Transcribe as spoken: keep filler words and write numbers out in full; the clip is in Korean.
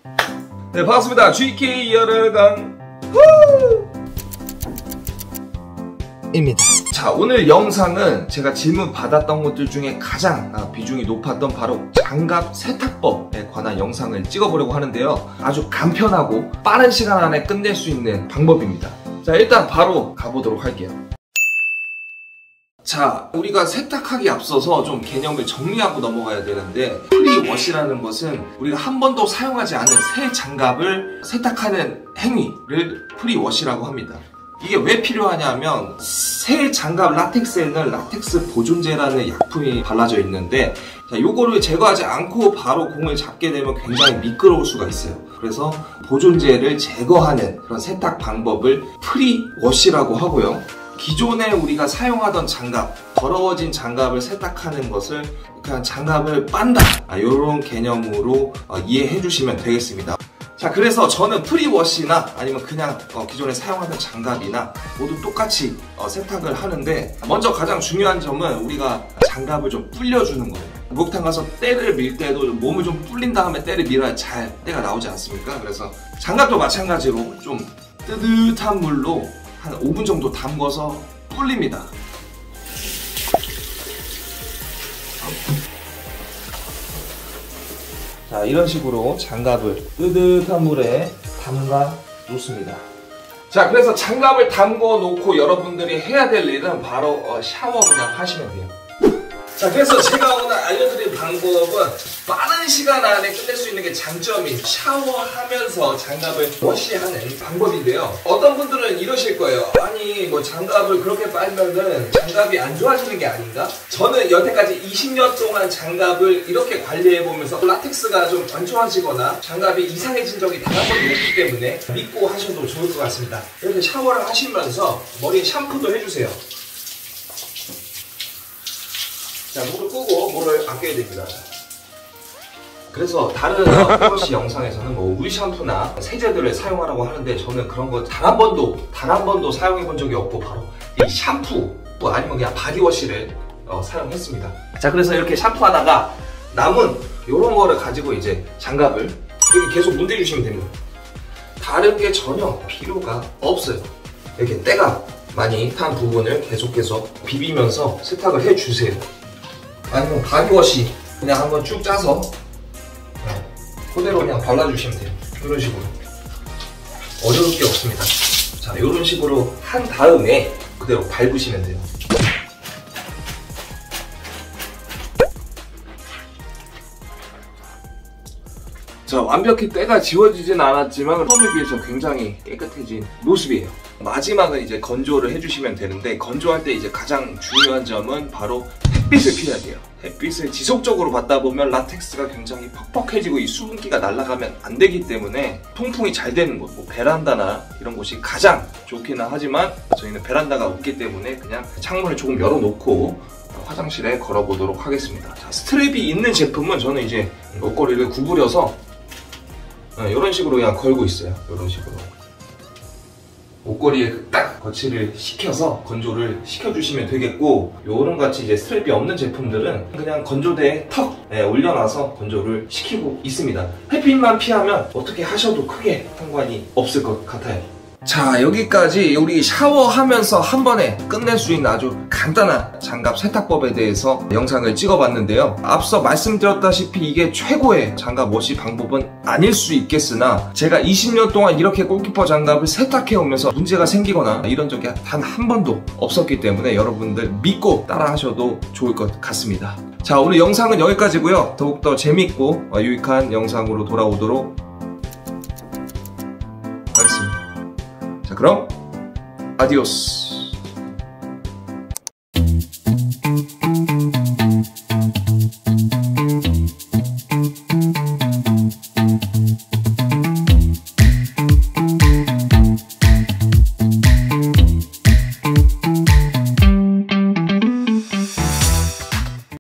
네, 반갑습니다. 지케이 열혈강 입니다. 자, 오늘 영상은 제가 질문 받았던 것들 중에 가장 비중이 높았던 바로 장갑 세탁법에 관한 영상을 찍어보려고 하는데요. 아주 간편하고 빠른 시간 안에 끝낼 수 있는 방법입니다. 자, 일단 바로 가보도록 할게요. 자, 우리가 세탁하기 앞서서 좀 개념을 정리하고 넘어가야 되는데, 프리워시라는 것은 우리가 한 번도 사용하지 않은 새 장갑을 세탁하는 행위를 프리워시라고 합니다. 이게 왜 필요하냐면, 새 장갑 라텍스에는 라텍스 보존제라는 약품이 발라져 있는데, 자, 요거를 제거하지 않고 바로 공을 잡게 되면 굉장히 미끄러울 수가 있어요. 그래서 보존제를 제거하는 그런 세탁 방법을 프리워시라고 하고요. 기존에 우리가 사용하던 장갑, 더러워진 장갑을 세탁하는 것을 그냥 장갑을 빤다, 이런 개념으로 이해해 주시면 되겠습니다. 자, 그래서 저는 프리워시나 아니면 그냥 기존에 사용하던 장갑이나 모두 똑같이 세탁을 하는데, 먼저 가장 중요한 점은 우리가 장갑을 좀 불려주는 거예요. 목욕탕 가서 때를 밀 때도 몸을 좀 불린 다음에 때를 밀어야 잘 때가 나오지 않습니까? 그래서 장갑도 마찬가지로 좀 뜨뜻한 물로 한 오 분 정도 담궈서 불립니다. 자, 이런 식으로 장갑을 뜨뜻한 물에 담가 놓습니다. 자, 그래서 장갑을 담궈 놓고 여러분들이 해야 될 일은 바로 어, 샤워 그냥 하시면 돼요. 자, 그래서 제가 오늘 알려드릴 방법은 빠른 시간 안에 끝낼 수 있는 게 장점인 샤워하면서 장갑을 워시하는 방법인데요. 어떤 분들은 이러실 거예요. 아니, 뭐 장갑을 그렇게 빨면은 장갑이 안 좋아지는 게 아닌가? 저는 여태까지 이십 년 동안 장갑을 이렇게 관리해보면서 라텍스가 좀 안 좋아지거나 장갑이 이상해진 적이 단 한 번도 없기 때문에 믿고 하셔도 좋을 것 같습니다. 이렇게 샤워를 하시면서 머리에 샴푸도 해주세요. 자, 물을 끄고 물을 아껴야 됩니다. 그래서 다른 프리워시 영상에서는 뭐 물 샴푸나 세제들을 사용하라고 하는데, 저는 그런 거 단 한 번도 단 한 번도 사용해 본 적이 없고 바로 이 샴푸 뭐 아니면 그냥 바디워시를 어, 사용했습니다. 자, 그래서 이렇게 샴푸하다가 남은 요런 거를 가지고 이제 장갑을 여기 계속 문대주시면 됩니다. 다른 게 전혀 필요가 없어요. 이렇게 때가 많이 탄 부분을 계속해서 비비면서 세탁을 해주세요. 아니면 바디워시 그냥 한번 쭉 짜서 그대로 그냥 발라주시면 돼요. 이런 식으로 어려울 게 없습니다. 자, 이런 식으로 한 다음에 그대로 밟으시면 돼요. 자, 완벽히 때가 지워지진 않았지만 처음에 비해서 굉장히 깨끗해진 모습이에요. 마지막은 이제 건조를 해주시면 되는데, 건조할 때 이제 가장 중요한 점은 바로 햇빛을 피해야 돼요. 햇빛을 지속적으로 받다 보면 라텍스가 굉장히 퍽퍽해지고 이 수분기가 날아가면 안 되기 때문에 통풍이 잘 되는 곳, 뭐 베란다나 이런 곳이 가장 좋기는 하지만 저희는 베란다가 없기 때문에 그냥 창문을 조금 열어놓고 화장실에 걸어보도록 하겠습니다. 자, 스트랩이 있는 제품은 저는 이제 옷걸이를 구부려서 이런 식으로 그냥 걸고 있어요. 이런 식으로 옷걸이에 딱 거치를 시켜서 건조를 시켜주시면 되겠고, 요런 같이 이제 스트랩이 없는 제품들은 그냥 건조대에 턱 올려놔서 건조를 시키고 있습니다. 햇빛만 피하면 어떻게 하셔도 크게 상관이 없을 것 같아요. 자, 여기까지 우리 샤워하면서 한 번에 끝낼 수 있는 아주 간단한 장갑 세탁법에 대해서 영상을 찍어봤는데요. 앞서 말씀드렸다시피 이게 최고의 장갑 워시 방법은 아닐 수 있겠으나, 제가 이십 년 동안 이렇게 골키퍼 장갑을 세탁해오면서 문제가 생기거나 이런 적이 단 한 번도 없었기 때문에 여러분들 믿고 따라 하셔도 좋을 것 같습니다. 자, 오늘 영상은 여기까지고요. 더욱더 재밌고 유익한 영상으로 돌아오도록 하겠습니다. 자, 그럼 아디오스.